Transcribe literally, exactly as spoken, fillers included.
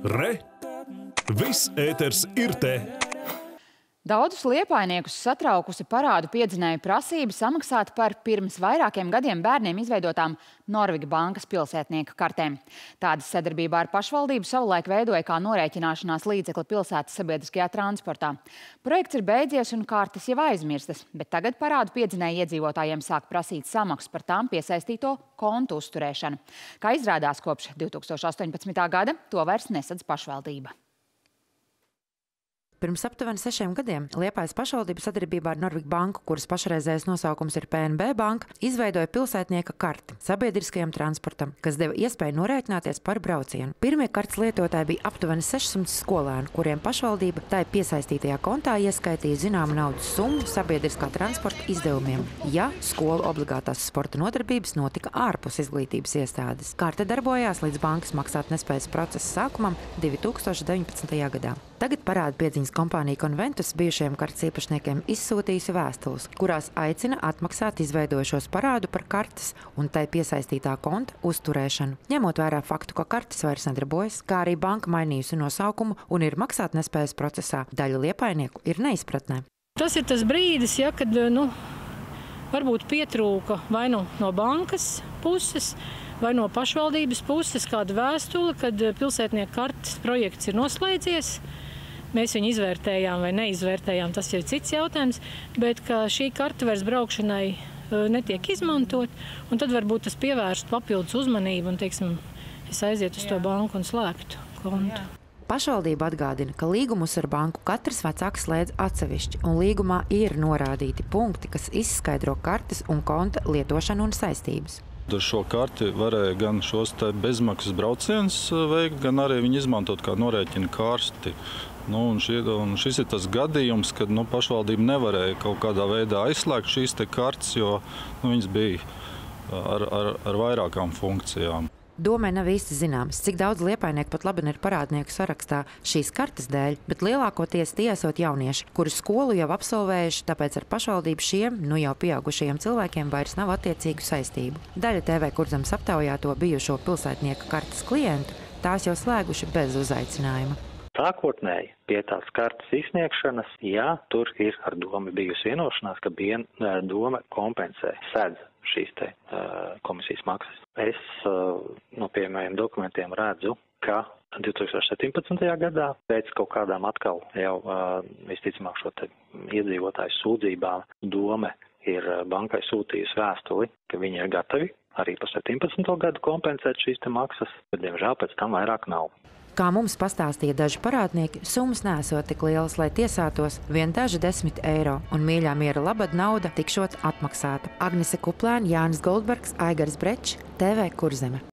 Re! Viss ēters ir te! Daudzus liepājniekus satraukusi parādu piedzinēju prasība samaksāt par pirms vairākiem gadiem bērniem izveidotām Norviga bankas pilsētnieka kartēm. Tādas sadarbībā ar pašvaldību savulaik veidoja kā norēķināšanās līdzekli pilsētas sabiedriskajā transportā. Projekts ir beidzies un kartes jau aizmirstas, bet tagad parādu piedzinēju iedzīvotājiem sāk prasīt samaksu par tām piesaistīto kontu uzturēšanu. Kā izrādās, kopš divi tūkstoši astoņpadsmitā gada to vairs nesadz pašvaldība. Pirms aptuveni sešiem gadiem Liepājas pašvaldība sadarbībā ar Norviga banku, kuras pašreizējais nosaukums ir P N B banka, izveidoja pilsētnieka karti sabiedriskajam transportam, kas deva iespēju norēķināties par braucienu. Pirmie kartes lietotāji bija aptuveni sešsimt skolēni, kuriem pašvaldība tai piesaistītajā kontā ieskaitīja zināmu naudas summu sabiedriskā transporta izdevumiem, ja skolu obligātās sporta nodarbības notika ārpus izglītības iestādes. Karte darbojās līdz bankas maksātnespējas procesa sākumam divi tūkstoši deviņpadsmitajā gadā. Tagad parādu piedziņas kompānija Conventus bijušajiem kartes īpašniekiem izsūtījusi vēstules, kurās aicina atmaksāt izveidojušos parādu par kartes un tai piesaistītā konta uzturēšanu. Ņemot vērā faktu, ka kartes vairs nedarbojas, kā arī banka mainījusi nosaukumu un ir maksātnespējas procesā, daļa liepājnieku ir neizpratnē. Tas ir tas brīdis, ja, kad nu, varbūt pietrūka vai nu no bankas puses, vai no pašvaldības puses kāda vēstule, kad pilsētnieka kartes projekts ir noslēdzies. Mēs viņu izvērtējām vai neizvērtējām, tas jau ir cits jautājums, bet ka šī karte vairs braukšanai netiek izmantot, un tad varbūt tas pievērst papildus uzmanību un, teiksim, es aizietu uz to banku un slēgtu kontu. Pašvaldība atgādina, ka līgumus ar banku katrs vecāks slēdz atsevišķi, un līgumā ir norādīti punkti, kas izskaidro kartes un konta lietošanu un saistības. Ar šo karti varēja gan šos bezmaksas braucienus veikt, gan arī viņu izmantot kā norēķina karsti. Nu, un šie, un šis ir tas gadījums, kad nu, pašvaldība nevarēja kaut kādā veidā aizslēgt šīs te kartes, jo nu, viņas bija ar, ar, ar vairākām funkcijām. Domai nav īsti zināms, cik daudz liepājnieku pat labi ir parādnieku sarakstā šīs kartes dēļ, bet lielākoties tie esot jaunieši, kuri skolu jau absolvējuši, tāpēc ar pašvaldību šiem, nu jau pieaugušajiem cilvēkiem vairs nav attiecīgu saistību. Daļa T V Kurzemes aptaujāto bijušo pilsētnieka kartes klientu tās jau slēguši bez uzaicinājuma. Sākotnēji pie tās kartes izsniegšanas, jā, tur ir ar domu bijusi vienošanās, ka bien, doma kompensē, sedz šīs te uh, komisijas maksas. Es uh, no pieejamajiem dokumentiem redzu, ka divi tūkstoši septiņpadsmitajā gadā pēc kaut kādām atkal jau uh, visticamāk šo te iedzīvotāju sūdzībām doma ir bankai sūtījusi vēstuli, ka viņi ir gatavi arī pa septiņpadsmito gadu kompensēt šīs te maksas, bet diemžēl pēc tam vairāk nav. Kā mums pastāstīja daži parādnieki, summas nesot tik lielas, lai tiesātos, vien daži desmit eiro, un mīļā miera labad nauda tikšot atmaksāta. Agnese Kuplēna, Jānis Goldbergs, Aigars Brečs, T V Kurzeme.